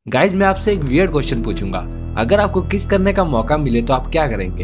Guys मैं आपसे एक वियर्ड क्वेश्चन पूछूंगा, अगर आपको किस करने का मौका मिले तो आप क्या करेंगे?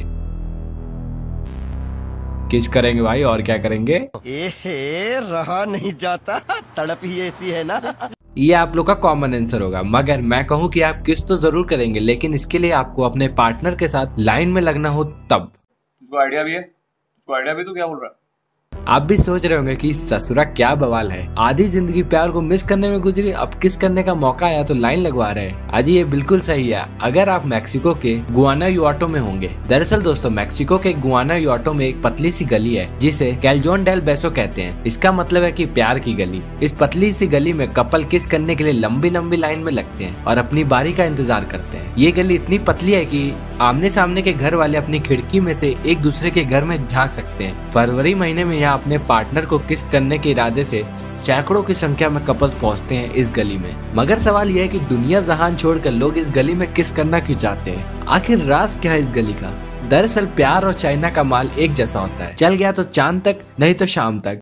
किस करेंगे भाई, और क्या करेंगे? रहा नहीं जाता, तड़प ही ऐसी है ना। ये आप लोग का कॉमन आंसर होगा, मगर मैं कहूँ कि आप किस तो जरूर करेंगे, लेकिन इसके लिए आपको अपने पार्टनर के साथ लाइन में लगना हो तब। तुझको आइडिया भी है? तुझको आइडिया भी? तो क्या बोल रहा है? आप भी सोच रहे होंगे कि ससुरा क्या बवाल है, आधी जिंदगी प्यार को मिस करने में गुजरी, अब किस करने का मौका आया तो लाइन लगवा रहे हैं। आज ये बिल्कुल सही है अगर आप मैक्सिको के गुआनायुआटो में होंगे। दरअसल दोस्तों, मैक्सिको के गुआनायुआटो में एक पतली सी गली है जिसे कैल्जोन डेल बेसो कहते हैं। इसका मतलब है कि प्यार की गली। इस पतली सी गली में कपल किस करने के लिए लंबी लंबी लाइन में लगते हैं और अपनी बारी का इंतजार करते हैं। ये गली इतनी पतली है कि आमने सामने के घर वाले अपनी खिड़की में से एक दूसरे के घर में झांक सकते हैं। फरवरी महीने में यहाँ अपने पार्टनर को किस करने के इरादे से सैकड़ों की संख्या में कपल्स पहुँचते हैं इस गली में। मगर सवाल यह है कि दुनिया जहान छोड़कर लोग इस गली में किस करना क्यों चाहते हैं? आखिर राज क्या है इस गली का? दरअसल प्यार और चाइना का माल एक जैसा होता है, चल गया तो चांद तक, नहीं तो शाम तक।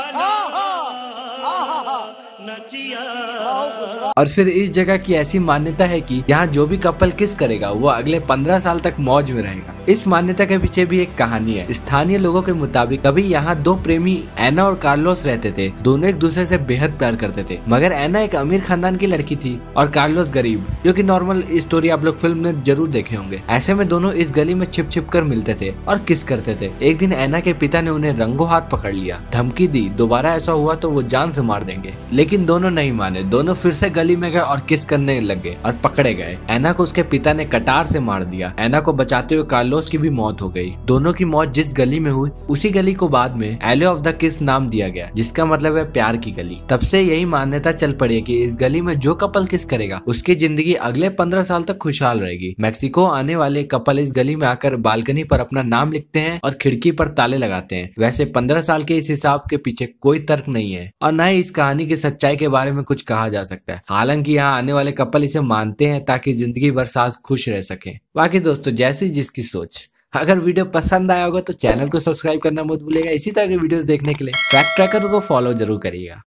और फिर इस जगह की ऐसी मान्यता है कि यहाँ जो भी कपल किस करेगा वो अगले 15 साल तक मौज में रहेगा। इस मान्यता के पीछे भी एक कहानी है। स्थानीय लोगों के मुताबिक कभी यहाँ दो प्रेमी एना और कार्लोस रहते थे। दोनों एक दूसरे से बेहद प्यार करते थे, मगर एना एक अमीर खानदान की लड़की थी और कार्लोस गरीब, जो कि नॉर्मल स्टोरी आप लोग फिल्म में जरूर देखे होंगे। ऐसे में दोनों इस गली में छिप छिप कर मिलते थे और किस करते थे। एक दिन एना के पिता ने उन्हें रंगों हाथ पकड़ लिया, धमकी दी दोबारा ऐसा हुआ तो वो जान से मार देंगे। लेकिन दोनों नहीं माने, दोनों फिर से गली में गए और किस करने लगे और पकड़े गए। एना को उसके पिता ने कटार से मार दिया। एना को बचाते हुए कार्लोस की भी मौत हो गई। दोनों की मौत जिस गली में हुई उसी गली को बाद में एले ऑफ द किस नाम दिया गया, जिसका मतलब है प्यार की गली। तब से यही मान्यता चल पड़ी है कि इस गली में जो कपल किस करेगा उसकी जिंदगी अगले 15 साल तक खुशहाल रहेगी। मैक्सिको आने वाले कपल इस गली में आकर बालकनी पर अपना नाम लिखते हैं और खिड़की पर ताले लगाते हैं। वैसे 15 साल के इस हिसाब के पीछे कोई तर्क नहीं है और न ही इस कहानी की सच्चाई के बारे में कुछ कहा जा सकता है। हालांकि यहाँ आने वाले कपल इसे मानते हैं ताकि जिंदगी भर साथ खुश रह सके। बाकी दोस्तों, जैसी जिसकी सोच। अगर वीडियो पसंद आया होगा तो चैनल को सब्सक्राइब करना मत भूलिएगा। इसी तरह के वीडियोस देखने के लिए फैक्ट ट्रैकर को फॉलो जरूर करिएगा।